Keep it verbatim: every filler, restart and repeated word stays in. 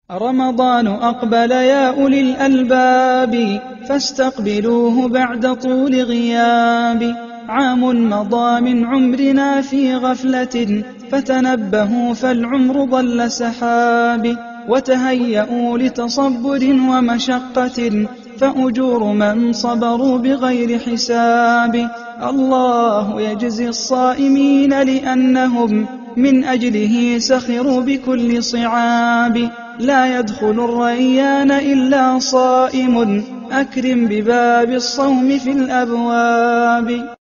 رمضان أقبل يا أولي الألباب، فاستقبلوه بعد طول غياب. عام مضى من عمرنا في غفلة، فتنبهوا فالعمر ضل سحاب. وتهيئوا لتصبر ومشقة، فأجور من صبروا بغير حساب. الله يجزي الصائمين لأنهم من أجله سخروا بكل صعاب. لا يدخل الريان إلا صائم، أكرم بباب الصوم في الأبواب.